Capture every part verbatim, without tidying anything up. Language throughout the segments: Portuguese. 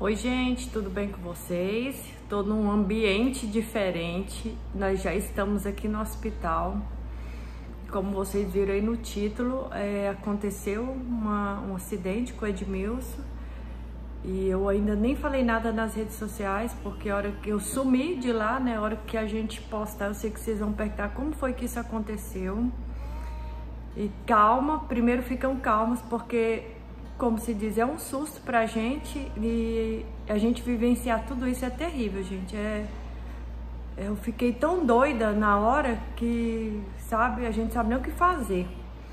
Oi gente, tudo bem com vocês? Estou num ambiente diferente, nós já estamos aqui no hospital. Como vocês viram aí no título, é, aconteceu uma, um acidente com o Edmilson e eu ainda nem falei nada nas redes sociais, porque a hora que eu sumi de lá, né, a hora que a gente postar, eu sei que vocês vão perguntar como foi que isso aconteceu. E calma, primeiro ficam calmos, porque, como se diz, é um susto pra gente e a gente vivenciar tudo isso é terrível, gente. É, eu fiquei tão doida na hora que, sabe, a gente sabe nem o que fazer.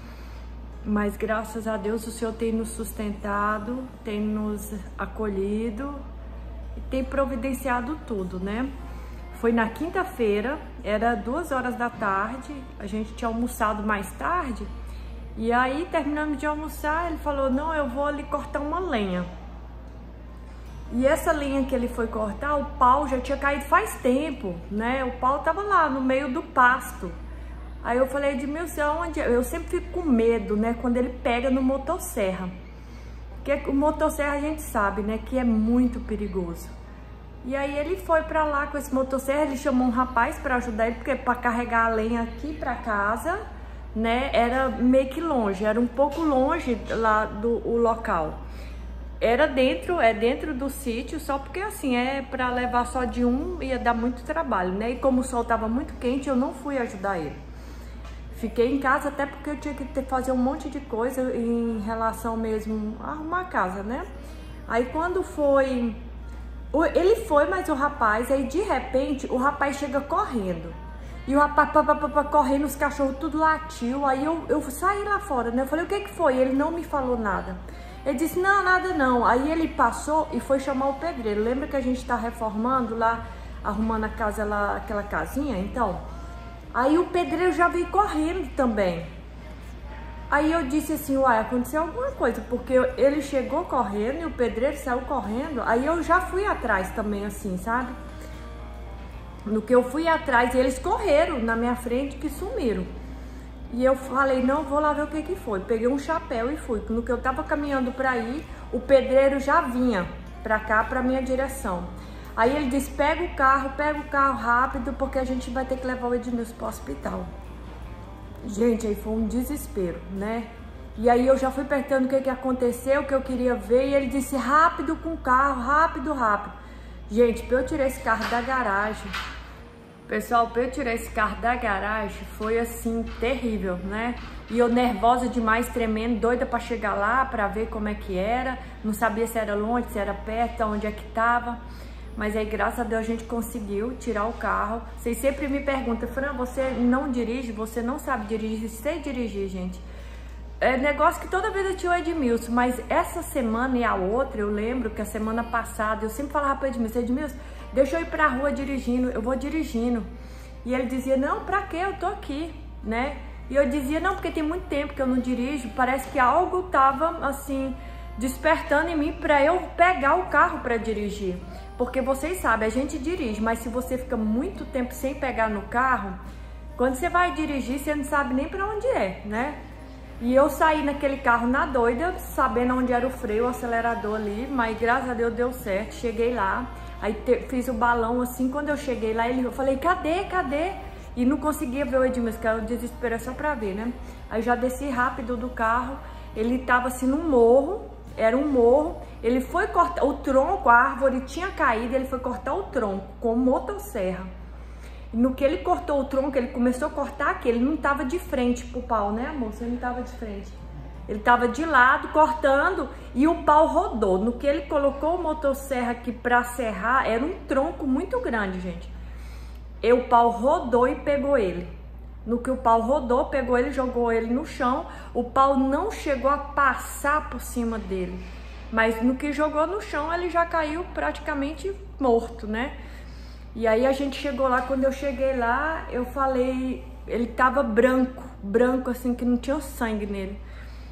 Mas graças a Deus o Senhor tem nos sustentado, tem nos acolhido e tem providenciado tudo, né? Foi na quinta-feira, era duas horas da tarde, a gente tinha almoçado mais tarde. E aí, terminando de almoçar, ele falou, não, eu vou ali cortar uma lenha. E essa lenha que ele foi cortar, o pau já tinha caído faz tempo, né? O pau tava lá no meio do pasto. Aí eu falei, Edmilson, onde? Eu sempre fico com medo, né? Quando ele pega no motosserra. Porque o motosserra a gente sabe, né? Que é muito perigoso. E aí ele foi pra lá com esse motosserra, ele chamou um rapaz pra ajudar ele, porque pra carregar a lenha aqui pra casa, né, era meio que longe, era um pouco longe lá do o local. Era dentro, é dentro do sítio, só porque assim, é para levar só de um ia dar muito trabalho, né? E como o sol tava muito quente, eu não fui ajudar ele. Fiquei em casa até porque eu tinha que ter, fazer um monte de coisa em relação mesmo a arrumar a casa, né? Aí quando foi, ele foi, mas o rapaz, aí de repente o rapaz chega correndo. E o rapaz pá, pá, pá, pá, correndo, os cachorros tudo latiu. Aí eu, eu saí lá fora, né? Eu falei, o que que foi? Ele não me falou nada. Ele disse, não, nada não. Aí ele passou e foi chamar o pedreiro. Lembra que a gente tá reformando lá, arrumando a casa lá, aquela casinha? Então, aí o pedreiro já veio correndo também. Aí eu disse assim, uai, aconteceu alguma coisa, porque ele chegou correndo e o pedreiro saiu correndo. Aí eu já fui atrás também, assim, sabe? No que eu fui atrás, eles correram na minha frente que sumiram. E eu falei, não, vou lá ver o que que foi. Peguei um chapéu e fui. No que eu tava caminhando pra ir, o pedreiro já vinha pra cá, pra minha direção. Aí ele disse, pega o carro, pega o carro rápido, porque a gente vai ter que levar o Edmilson pro hospital. Gente, aí foi um desespero, né? E aí eu já fui perguntando o que que aconteceu, o que eu queria ver, e ele disse, rápido com o carro, rápido, rápido. Gente, pra eu tirar esse carro da garagem, pessoal, pra eu tirar esse carro da garagem foi assim, terrível, né? E eu nervosa demais, tremendo, doida pra chegar lá, pra ver como é que era. Não sabia se era longe, se era perto, onde é que tava. Mas aí, graças a Deus, a gente conseguiu tirar o carro. Vocês sempre me perguntam, Fran, você não dirige? Você não sabe dirigir? Sei dirigir, gente. É negócio que toda vez eu tinha o Edmilson, mas essa semana e a outra, eu lembro que a semana passada, eu sempre falava para o Edmilson, Edmilson, deixa eu ir pra rua dirigindo, eu vou dirigindo. E ele dizia, não, pra quê? Eu tô aqui, né? E eu dizia, não, porque tem muito tempo que eu não dirijo, parece que algo tava, assim, despertando em mim pra eu pegar o carro pra dirigir. Porque vocês sabem, a gente dirige, mas se você fica muito tempo sem pegar no carro, quando você vai dirigir, você não sabe nem pra onde é, né? E eu saí naquele carro na doida, sabendo onde era o freio, o acelerador ali, mas graças a Deus deu certo, cheguei lá, aí te, fiz o balão assim, quando eu cheguei lá, ele, eu falei, cadê, cadê? E não conseguia ver o Edmilson, que era o desespero só pra ver, né? Aí já desci rápido do carro, ele tava assim num morro, era um morro, ele foi cortar, o tronco, a árvore tinha caído, ele foi cortar o tronco com motosserra. No que ele cortou o tronco, ele começou a cortar aqui, ele não tava de frente pro pau, né, amor? Você não tava de frente. Ele tava de lado, cortando, e o pau rodou. No que ele colocou o motosserra aqui pra serrar, era um tronco muito grande, gente. E o pau rodou e pegou ele. No que o pau rodou, pegou ele, jogou ele no chão. O pau não chegou a passar por cima dele. Mas no que jogou no chão, ele já caiu praticamente morto, né? E aí a gente chegou lá, quando eu cheguei lá, eu falei, ele tava branco, branco assim, que não tinha sangue nele.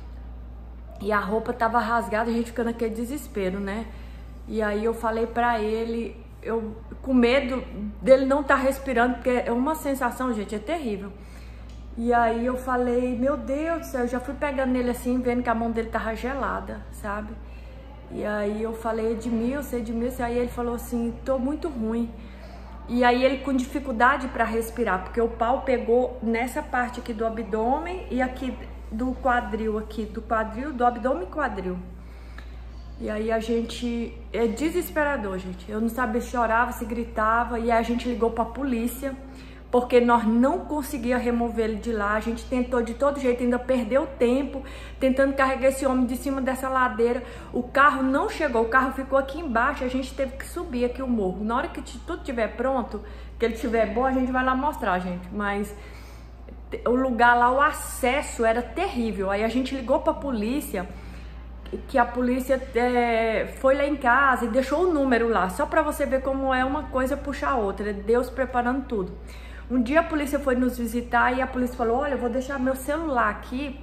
E a roupa tava rasgada, a gente ficando naquele desespero, né? E aí eu falei pra ele, eu com medo dele não estar respirando, porque é uma sensação, gente, é terrível. E aí eu falei, meu Deus do céu, eu já fui pegando nele assim, vendo que a mão dele tava gelada, sabe? E aí eu falei, Edmilson, Edmilson, aí ele falou assim, tô muito ruim. E aí ele com dificuldade para respirar, porque o pau pegou nessa parte aqui do abdômen e aqui do quadril, aqui do quadril, do abdômen e quadril. E aí a gente, é desesperador, gente. Eu não sabia se chorava, se gritava, e aí a gente ligou para a polícia, porque nós não conseguíamos remover ele de lá. A gente tentou de todo jeito, ainda perdeu tempo tentando carregar esse homem de cima dessa ladeira. O carro não chegou, o carro ficou aqui embaixo, a gente teve que subir aqui o morro. Na hora que tudo estiver pronto, que ele estiver bom, a gente vai lá mostrar, gente. Mas o lugar lá, o acesso era terrível. Aí a gente ligou para a polícia, que a polícia é, foi lá em casa e deixou o número lá, só para você ver como é uma coisa puxar a outra, Deus preparando tudo. Um dia a polícia foi nos visitar e a polícia falou, olha, eu vou deixar meu celular aqui,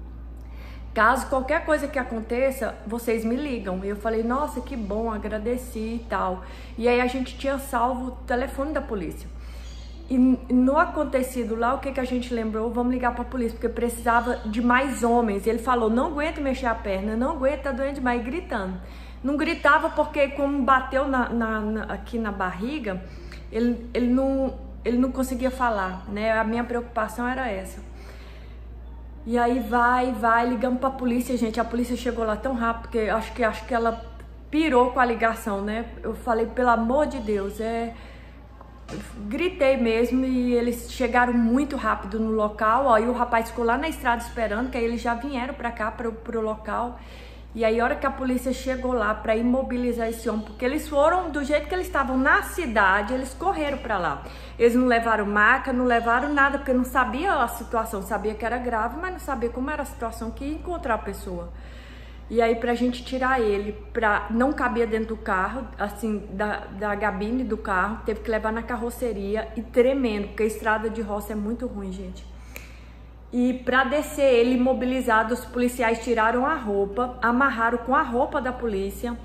caso qualquer coisa que aconteça, vocês me ligam. E eu falei, nossa, que bom, agradeci e tal. E aí a gente tinha salvo o telefone da polícia. E no acontecido lá, o que, que a gente lembrou? Vamos ligar para a polícia, porque precisava de mais homens. Ele falou, não aguento mexer a perna, não aguento, tá doendo demais, gritando. Não gritava porque como bateu na, na, na, aqui na barriga, ele, ele, não, ele não conseguia falar, né? A minha preocupação era essa. E aí vai, vai, ligamos para a polícia, gente. A polícia chegou lá tão rápido, porque acho que, acho que ela pirou com a ligação, né? Eu falei, pelo amor de Deus, é... Gritei mesmo e eles chegaram muito rápido no local, ó, e o rapaz ficou lá na estrada esperando, que aí eles já vieram pra cá, pro, pro local. E aí a hora que a polícia chegou lá pra imobilizar esse homem, porque eles foram, do jeito que eles estavam na cidade, eles correram pra lá. Eles não levaram maca, não levaram nada, porque não sabia a situação, sabia que era grave, mas não sabia como era a situação que ia encontrar a pessoa. E aí pra gente tirar ele, pra, não cabia dentro do carro, assim, da, da cabine do carro, teve que levar na carroceria e tremendo, porque a estrada de roça é muito ruim, gente. E pra descer ele imobilizado, os policiais tiraram a roupa, amarraram com a roupa da polícia.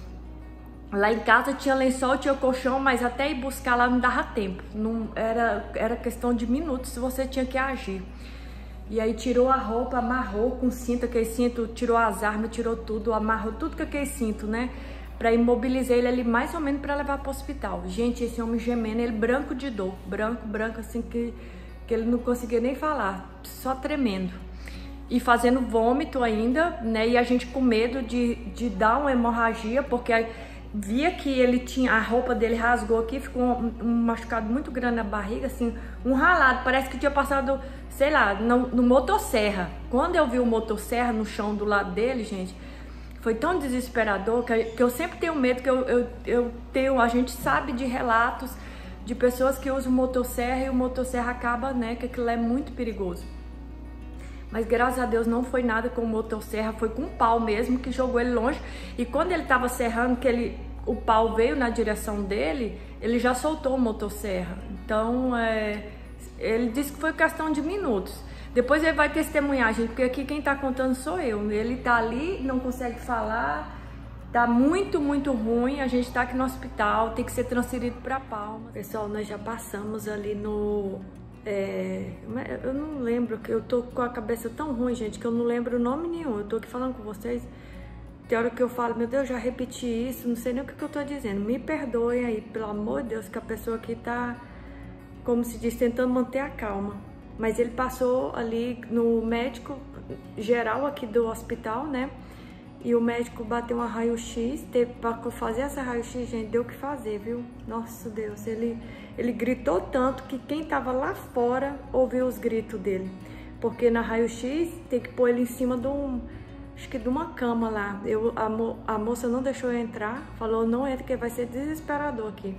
Lá em casa tinha lençol, tinha colchão, mas até ir buscar lá não dava tempo, não, era, era questão de minutos se você tinha que agir. E aí tirou a roupa, amarrou com cinto, aquele cinto, tirou as armas, tirou tudo, amarrou tudo com aquele cinto, né? Pra imobilizar ele ali mais ou menos pra levar pro hospital. Gente, esse homem gemendo, ele branco de dor, branco, branco, assim que, que ele não conseguia nem falar, só tremendo. E fazendo vômito ainda, né? E a gente com medo de, de dar uma hemorragia, porque via que ele tinha, a roupa dele rasgou aqui, ficou um, um machucado muito grande na barriga, assim, um ralado, parece que tinha passado, sei lá, no, no motosserra. Quando eu vi o motosserra no chão do lado dele, gente, foi tão desesperador que, que eu sempre tenho medo, que eu, eu, eu tenho, a gente sabe de relatos de pessoas que usam motosserra e o motosserra acaba, né, que aquilo é muito perigoso. Mas graças a Deus não foi nada com o motosserra, foi com o pau mesmo que jogou ele longe. E quando ele tava serrando, que ele, o pau veio na direção dele, ele já soltou o motosserra. Então, é, ele disse que foi questão de minutos. Depois ele vai testemunhar, gente, porque aqui quem tá contando sou eu. Ele tá ali, não consegue falar, tá muito, muito ruim. A gente tá aqui no hospital, tem que ser transferido pra Palmas. Pessoal, nós já passamos ali no... É, eu não lembro, que eu tô com a cabeça tão ruim, gente, que eu não lembro o nome nenhum. Eu tô aqui falando com vocês, tem hora que eu falo, meu Deus, já repeti isso, não sei nem o que, que eu tô dizendo. Me perdoem aí, pelo amor de Deus, que a pessoa aqui tá, como se diz, tentando manter a calma. Mas ele passou ali no médico geral aqui do hospital, né? E o médico bateu uma raio-x, teve para fazer essa raio-x, gente, deu o que fazer, viu? Nossa Deus, ele, ele gritou tanto que quem tava lá fora ouviu os gritos dele. Porque na raio-x tem que pôr ele em cima de um, acho que de uma cama lá. Eu, a, mo, a moça não deixou eu entrar, falou, não entra que vai ser desesperador aqui.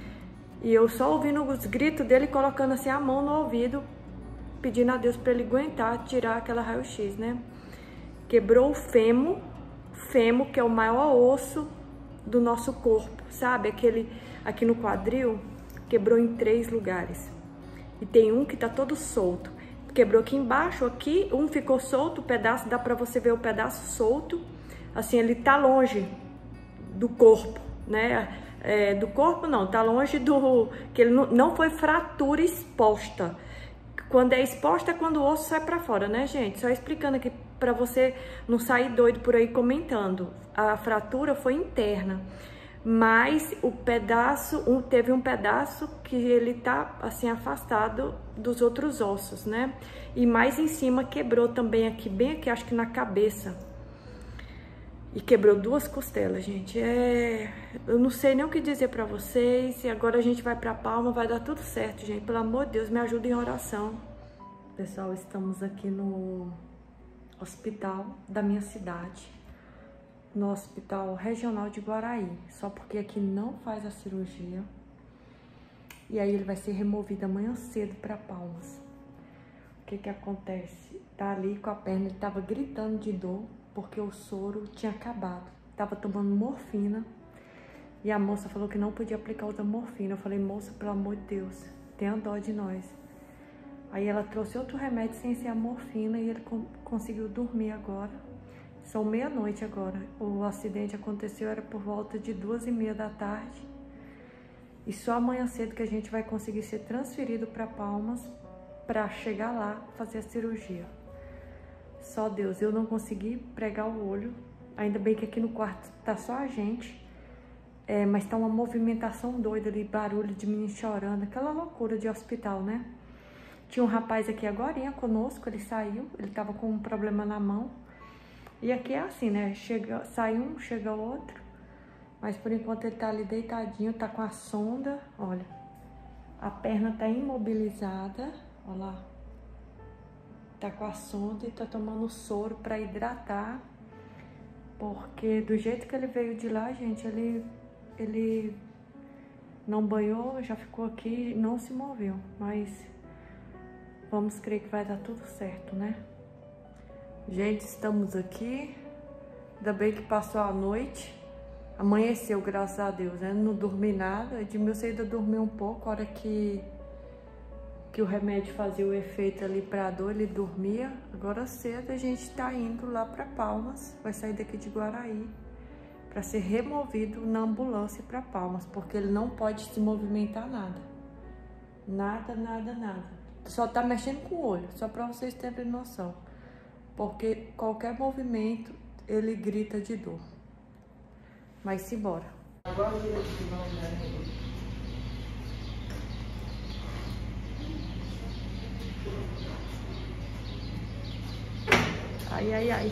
E eu só ouvindo os gritos dele, colocando assim a mão no ouvido, pedindo a Deus para ele aguentar, tirar aquela raio-x, né? Quebrou o fêmur, fêmur, que é o maior osso do nosso corpo, sabe? Aquele aqui no quadril, quebrou em três lugares. E tem um que tá todo solto. Quebrou aqui embaixo, aqui, um ficou solto, o pedaço, dá pra você ver o pedaço solto. Assim, ele tá longe do corpo, né? É, do corpo não, tá longe do... que ele não, não foi fratura exposta. Quando é exposta é quando o osso sai pra fora, né, gente? Só explicando aqui para você não sair doido por aí comentando. A fratura foi interna, mas o pedaço, um, teve um pedaço que ele tá assim afastado dos outros ossos, né? E mais em cima quebrou também aqui, bem aqui, acho que na cabeça. E quebrou duas costelas, gente. É... Eu não sei nem o que dizer pra vocês. E agora a gente vai pra Palma, vai dar tudo certo, gente. Pelo amor de Deus, me ajuda em oração. Pessoal, estamos aqui no hospital da minha cidade. No Hospital Regional de Guaraí. Só porque aqui não faz a cirurgia. E aí ele vai ser removido amanhã cedo pra Palmas. O que que acontece? Tá ali com a perna, ele tava gritando de dor. Porque o soro tinha acabado. Tava tomando morfina. E a moça falou que não podia aplicar outra morfina. Eu falei, moça, pelo amor de Deus, tenha dó de nós. Aí ela trouxe outro remédio sem ser a morfina e ele conseguiu dormir agora. São meia-noite agora. O acidente aconteceu, era por volta de duas e meia da tarde. E só amanhã cedo que a gente vai conseguir ser transferido para Palmas para chegar lá fazer a cirurgia. Só Deus, eu não consegui pregar o olho. Ainda bem que aqui no quarto tá só a gente. É, mas tá uma movimentação doida ali, barulho de menino chorando. Aquela loucura de hospital, né? Tinha um rapaz aqui agorinha conosco, ele saiu. Ele tava com um problema na mão. E aqui é assim, né? Chega, sai um, chega outro. Mas por enquanto ele tá ali deitadinho, tá com a sonda. Olha, a perna tá imobilizada. Olha lá. Tá com a sonda e tá tomando soro para hidratar, porque do jeito que ele veio de lá, gente, ele, ele não banhou, já ficou aqui, não se moveu, mas vamos crer que vai dar tudo certo, né? Gente, estamos aqui, ainda bem que passou a noite, amanheceu, graças a Deus, né? Não dormi nada, Edmilson ainda dormiu um pouco, a hora que que o remédio fazia o efeito ali pra dor, ele dormia. Agora cedo a gente tá indo lá pra Palmas, vai sair daqui de Guaraí para ser removido na ambulância para Palmas, porque ele não pode se movimentar nada. Nada, nada, nada. Só tá mexendo com o olho, só para vocês terem noção. Porque qualquer movimento ele grita de dor. Mas simbora. Agora Ai, ai, ai.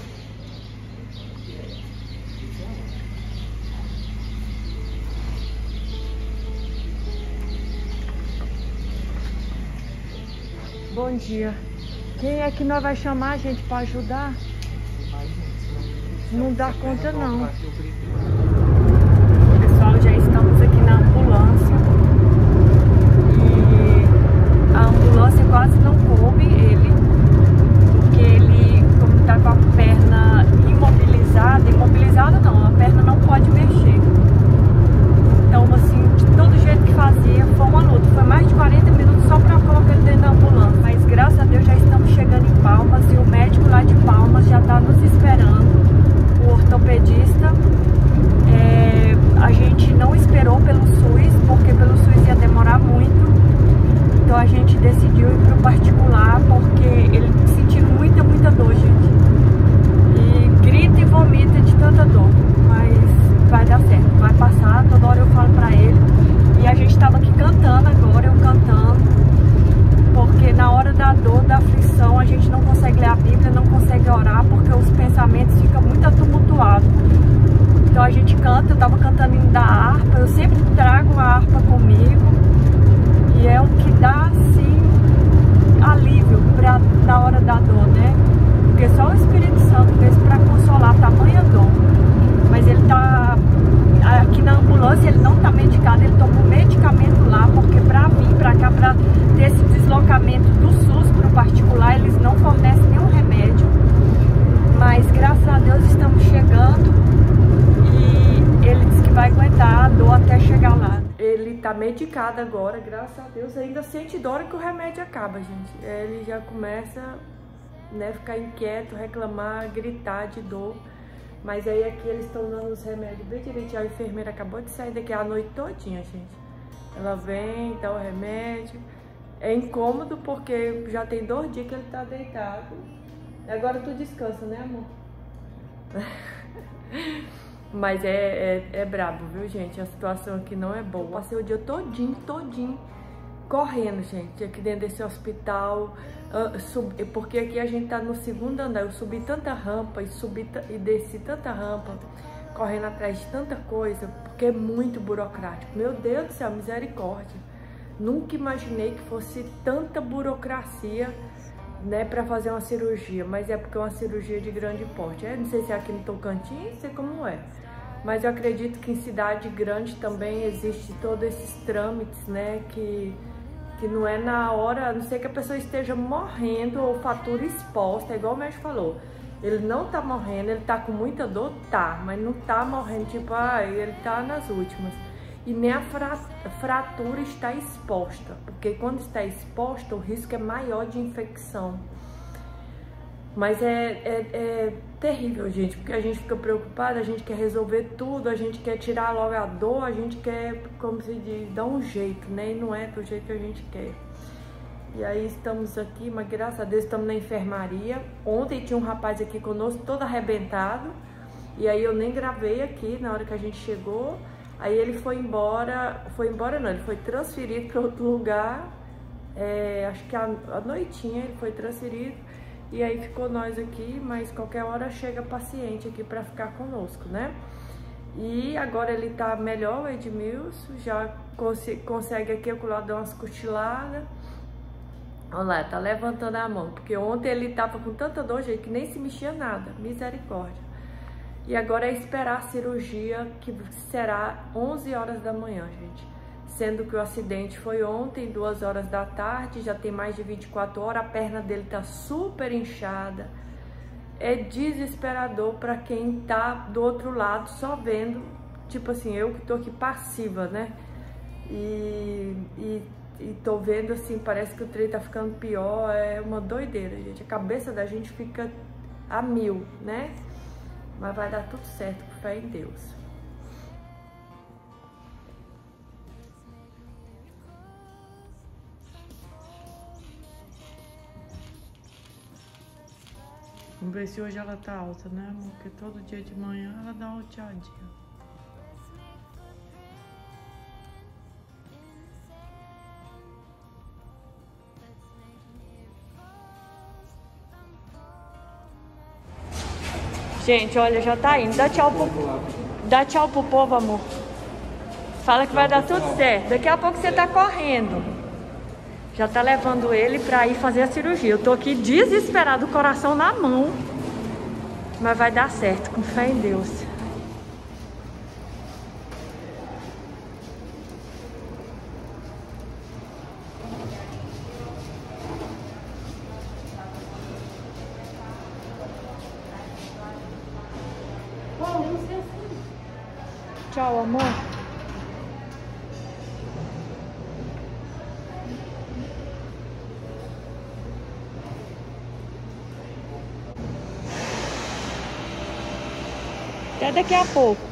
Bom dia. Quem é que nós vai chamar, gente, para ajudar? Não dá conta, não. Pessoal, já estamos aqui na ambulância. E a ambulância quase não coube ele. Porque ele, como tá com a perna imobilizada, imobilizada não, a perna não pode mexer. Então, assim, de todo jeito que fazia, foi uma luta. Foi mais de quarenta minutos só para colocar ele dentro da ambulância. Mas graças a Deus já estamos chegando em Palmas e o médico lá de Palmas já está nos esperando. O ortopedista. É, a gente não esperou pelo SUS, porque pelo SUS ia demorar muito. Então a gente decidiu ir para o particular, porque ele sentiu muita, muita dor, gente. E grita e vomita de tanta dor. Mas vai dar certo, vai passar, toda hora eu falo pra ele. E a gente tava aqui cantando agora, eu cantando. Porque na hora da dor, da aflição, a gente não consegue ler a Bíblia, não consegue orar, porque os pensamentos ficam muito tumultuados. Então a gente canta, eu tava cantando indo da harpa, eu sempre trago a harpa comigo. E é o que dá, assim, alívio pra, na hora da dor, né? Porque só o Espírito Santo mesmo pra consolar tamanha dor. Mas ele tá aqui na ambulância, ele não tá medicado, ele toma um medicamento lá, porque pra vir pra cá, pra ter esse deslocamento do SUS pro particular, eles não fornecem nenhum remédio. Mas graças a Deus estamos chegando e ele disse que vai aguentar a dor até chegar lá. Ele tá medicado agora, graças a Deus, ainda sente dor que o remédio acaba, gente. Ele já começa, né, ficar inquieto, reclamar, gritar de dor. Mas aí aqui eles estão dando os remédios bem direitinho. A enfermeira acabou de sair daqui a noite todinha, gente. Ela vem, dá o remédio. É incômodo porque já tem dois dias que ele tá deitado. Agora tu descansa, né, amor? Mas é, é, é brabo, viu, gente? A situação aqui não é boa. Eu passei o dia todinho, todinho, correndo, gente, aqui dentro desse hospital. Uh, sub, porque aqui a gente tá no segundo andar. Eu subi tanta rampa e, subi, e desci tanta rampa, correndo atrás de tanta coisa, porque é muito burocrático. Meu Deus do céu, misericórdia. Nunca imaginei que fosse tanta burocracia, né, para fazer uma cirurgia, mas é porque é uma cirurgia de grande porte. Eu não sei se é aqui no Tocantins, não sei como é, mas eu acredito que em cidade grande também existe todos esses trâmites, né, que, que não é na hora, a não ser que a pessoa esteja morrendo ou fatura exposta, igual o médico falou. Ele não tá morrendo, ele tá com muita dor, tá, mas não tá morrendo, tipo, ah, ele tá nas últimas. E nem a fratura está exposta, porque quando está exposta o risco é maior de infecção. Mas é, é, é terrível, gente, porque a gente fica preocupada, a gente quer resolver tudo, a gente quer tirar logo a dor, a gente quer, como se diz, dar um jeito, né? E não é do jeito que a gente quer. E aí estamos aqui, mas graças a Deus estamos na enfermaria. Ontem tinha um rapaz aqui conosco todo arrebentado, e aí eu nem gravei aqui na hora que a gente chegou. Aí ele foi embora, foi embora não, ele foi transferido para outro lugar, é, acho que a, a noitinha ele foi transferido, e aí ficou nós aqui, mas qualquer hora chega paciente aqui para ficar conosco, né? E agora ele tá melhor, o Edmilson, já cons consegue aqui acolá dar umas cochiladas. Olha lá, tá levantando a mão, porque ontem ele tava com tanta dor, gente, que nem se mexia nada, misericórdia. E agora é esperar a cirurgia, que será onze horas da manhã, gente. Sendo que o acidente foi ontem, duas horas da tarde, já tem mais de vinte e quatro horas, a perna dele tá super inchada. É desesperador para quem tá do outro lado, só vendo, tipo assim, eu que tô aqui passiva, né? E, e, e tô vendo assim, parece que o trem tá ficando pior, é uma doideira, gente. A cabeça da gente fica a mil, né? Mas vai dar tudo certo, com fé em Deus. Vamos ver se hoje ela tá alta, né, amor? Porque todo dia de manhã ela dá uma tchadinha. Gente, olha, já tá indo. Dá tchau pro, dá tchau pro povo, amor. Fala que vai dar tudo certo. Daqui a pouco você tá correndo. Já tá levando ele pra ir fazer a cirurgia. Eu tô aqui desesperado, o coração na mão. Mas vai dar certo, com fé em Deus. Tchau, amor. Até daqui a pouco.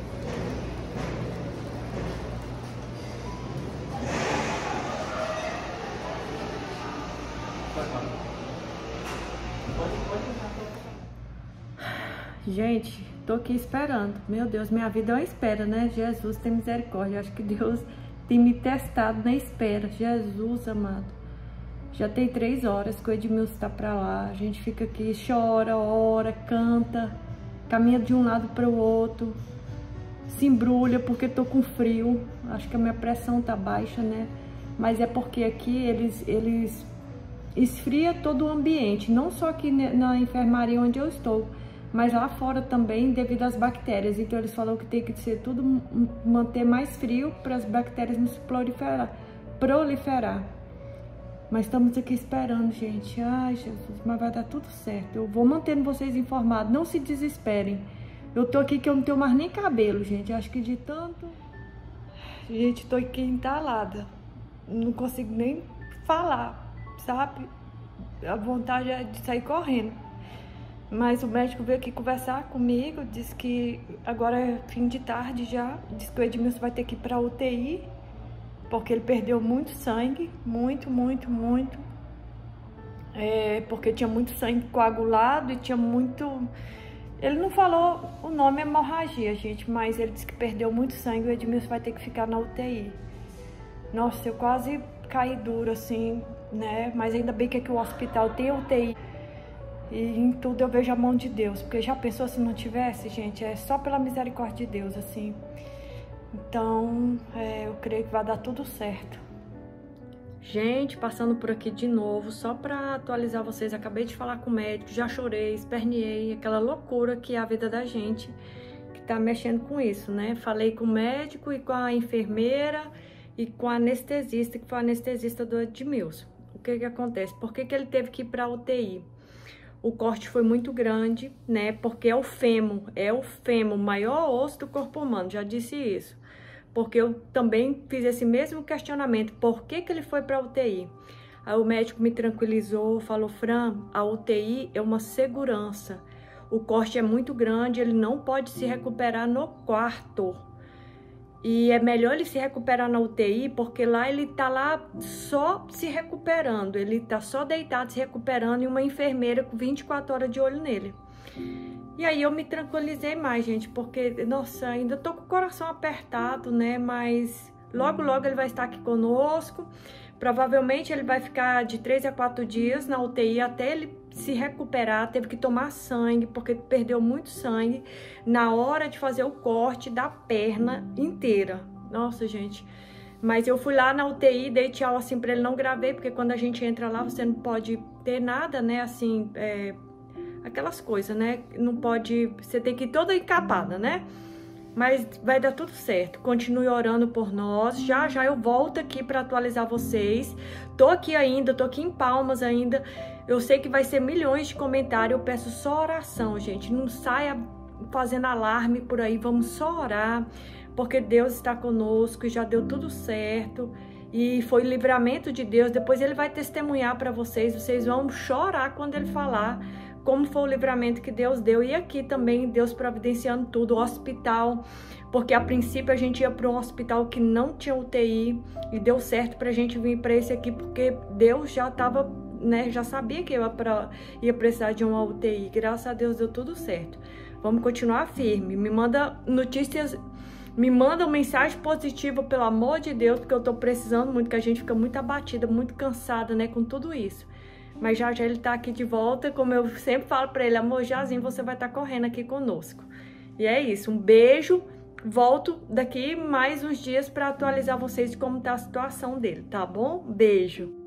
Gente, tô aqui esperando. Meu Deus, minha vida é uma espera, né? Jesus tem misericórdia. Acho que Deus tem me testado na espera. Jesus amado. Já tem três horas que o Edmilson tá pra lá. A gente fica aqui, chora, ora, canta, caminha de um lado para o outro, se embrulha porque tô com frio. Acho que a minha pressão tá baixa, né? Mas é porque aqui eles, eles esfria todo o ambiente, não só aqui na enfermaria onde eu estou, mas lá fora também devido às bactérias. Então eles falaram que tem que ser tudo, manter mais frio para as bactérias não se proliferar, proliferar. Mas estamos aqui esperando, gente. Ai, Jesus, mas vai dar tudo certo. Eu vou mantendo vocês informados, não se desesperem. Eu tô aqui que eu não tenho mais nem cabelo, gente. Acho que de tanto... Gente, tô aqui entalada. Não consigo nem falar, sabe? A vontade é de sair correndo. Mas o médico veio aqui conversar comigo, disse que agora é fim de tarde já, disse que o Edmilson vai ter que ir pra U T I, porque ele perdeu muito sangue, muito, muito, muito. é, porque tinha muito sangue coagulado e tinha muito... Ele não falou o nome hemorragia, gente, mas ele disse que perdeu muito sangue e o Edmilson vai ter que ficar na U T I. Nossa, eu quase caí duro, assim, né? Mas ainda bem que aqui o hospital tem U T I. E em tudo eu vejo a mão de Deus, porque já pensou se não tivesse, gente? É só pela misericórdia de Deus, assim. Então, é, eu creio que vai dar tudo certo. Gente, passando por aqui de novo, só para atualizar vocês, acabei de falar com o médico, já chorei, esperneei, aquela loucura que é a vida da gente, que tá mexendo com isso, né? Falei com o médico e com a enfermeira e com a anestesista, que foi a anestesista do Edmilson. O que que acontece? Por que que ele teve que ir para U T I? O corte foi muito grande, né? Porque é o fêmur, é o fêmur, o maior osso do corpo humano, já disse isso. Porque eu também fiz esse mesmo questionamento, por que que ele foi para U T I? Aí o médico me tranquilizou, falou, Fran, a U T I é uma segurança. O corte é muito grande, ele não pode se recuperar no quarto. E é melhor ele se recuperar na U T I, porque lá ele tá lá só se recuperando. Ele tá só deitado se recuperando e uma enfermeira com vinte e quatro horas de olho nele. E aí eu me tranquilizei mais, gente, porque, nossa, ainda tô com o coração apertado, né? Mas logo, logo ele vai estar aqui conosco. Provavelmente ele vai ficar de três a quatro dias na U T I até ele se recuperar. Teve que tomar sangue, porque perdeu muito sangue na hora de fazer o corte da perna inteira. Nossa, gente. Mas eu fui lá na U T I, dei tchau assim pra ele, não gravei, porque quando a gente entra lá você não pode ter nada, né, assim, é, aquelas coisas, né? Não pode, você tem que ir toda encapada, né? Mas vai dar tudo certo. Continue orando por nós. Já, já eu volto aqui para atualizar vocês. Tô aqui ainda, tô aqui em Palmas ainda. Eu sei que vai ser milhões de comentários. Eu peço só oração, gente. Não saia fazendo alarme por aí. Vamos só orar, porque Deus está conosco e já deu tudo certo. E foi livramento de Deus. Depois ele vai testemunhar para vocês. Vocês vão chorar quando ele falar como foi o livramento que Deus deu. E aqui também Deus providenciando tudo, o hospital, porque a princípio a gente ia para um hospital que não tinha U T I e deu certo para a gente vir para esse aqui, porque Deus já estava, né, já sabia que ia, pra, ia precisar de uma U T I. Graças a Deus deu tudo certo. Vamos continuar firme. Me manda notícias, me manda uma mensagem positiva, pelo amor de Deus, porque eu tô precisando muito, que a gente fica muito abatida, muito cansada, né, com tudo isso. Mas já já ele tá aqui de volta, como eu sempre falo pra ele, amor, jazinho, você vai estar correndo aqui conosco. E é isso, um beijo, volto daqui mais uns dias pra atualizar vocês de como tá a situação dele, tá bom? Beijo!